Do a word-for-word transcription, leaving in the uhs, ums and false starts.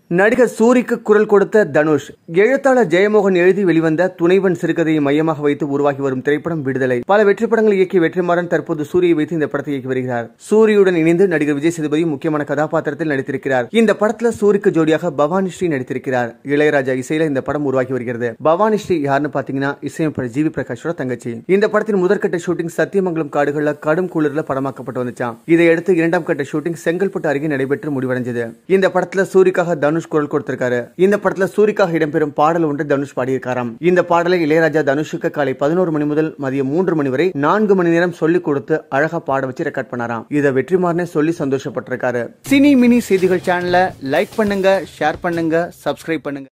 நடிகர் சூரிக்கு குரல் கொடுத்த தனுஷ். எழுத்தாளர் ஜெயமோகன் எழுதி வெளிவந்த துணைவன் சிறுகதையை மையமாக வைத்து உருவாகி வரும் திரைப்படம் விடுதலை. பல வெற்றி படங்களை இயக்கிய வெற்றிமாறன் தற்போது சூரியை வைத்து இந்த படத்தை இயக்கி வருகிறார். சூரியுடன் இணைந்து நடிகர் விஜய் சேதுபதி முக்கியமான கதாபாத்திரத்தில் நடித்திருக்கிறார். இந்த படத்துல சூரிக்கு ஜோடியாக பவானி ஸ்ரீ நடித்திருக்கிறார். இளையராஜா இசையில இந்த படம் உருவாகி வருகிறது. பவானி ஸ்ரீ யாருன்னு பாத்தீங்கன்னா இசையமைப்பாளர் ஜி வி பிரகாஷோட தங்கச்சி. இந்த படத்தின் முதற்கட்ட ஷூட்டிங் சத்தியமங்கலம் காடுகள்ல கடும் குளிர்ல படமாக்கப்பட்டு வந்துச்சான். இதையடுத்து இரண்டாம் கட்ட ஷூட்டிங் செங்கல்பட்டு அருகே நடைபெற்று முடிவடைஞ்சது. இந்த படத்துல சூரிக்காக தனுஷ் குரல் கொடுத்திருக்காரு. இந்த படத்துல சூரிக்காக இடம்பெறும் பாடல் ஒன்று தனுஷ் பாடியிருக்காராம். இந்த பாடலை இளையராஜா தனுஷுக்கு காலை பதினோரு மணி முதல் மதியம் மூன்று மணி வரை நான்கு மணி நேரம் சொல்லிக் கொடுத்து அழகா பாட வச்சு ரெக்கார்ட் பண்ணாராம். இதை வெற்றிமாறனே சொல்லி சந்தோஷப்பட்டிருக்காரு. சினி மினி செய்திகள் சேனலை லைக் பண்ணுங்க, ஷேர் பண்ணுங்க, சப்ஸ்கிரைப் பண்ணுங்க.